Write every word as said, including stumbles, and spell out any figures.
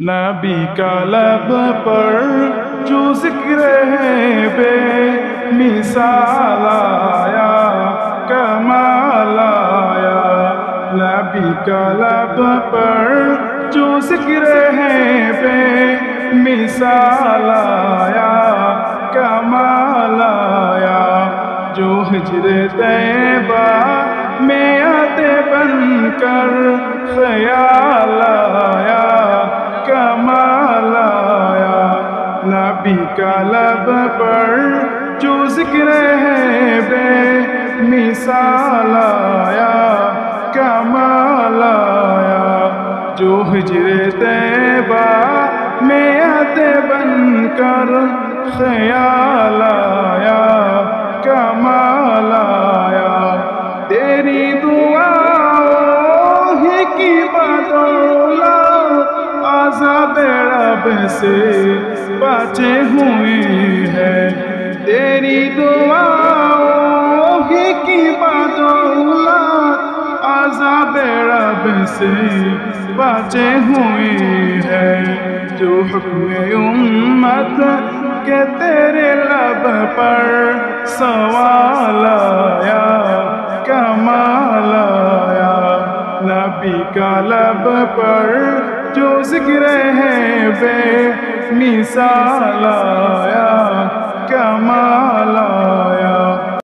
نبی کا لب پر جو ذکر ہے بے مثال آیا، کمال آیا۔ نبی کا لب پر جو ذکر ہے بے مثال آیا، کمال آیا۔ جو ہجر طیبہ میں آتے بن کر خیال آیا، کمال آیا۔ نبی کا لب پر جو ذکر ہے بے مثال آیا، کمال آیا۔ جو ہجر طیبہ میں آتے بن کر خیال آیا، کمال آیا۔ تیری دعاؤں ہی کی بدولت عذاب رب سے بچے ہوئے ہیں۔ تیری دعاؤں ہی کی بدولت عذاب رب سے بچے ہوئے ہیں۔ جو حکم امت کہ تیرے لب پر سوال آیا، کمال آیا۔ نبی کا لب پر جو ذکر ہے بے مثال آیا، کمال آیا۔